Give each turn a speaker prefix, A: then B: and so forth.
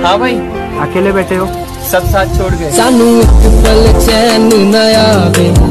A: हाँ भाई।
B: अकेले बैठे हो?
A: सब साथ छोड़ गए।
C: सानू एक पल चैन न आवे।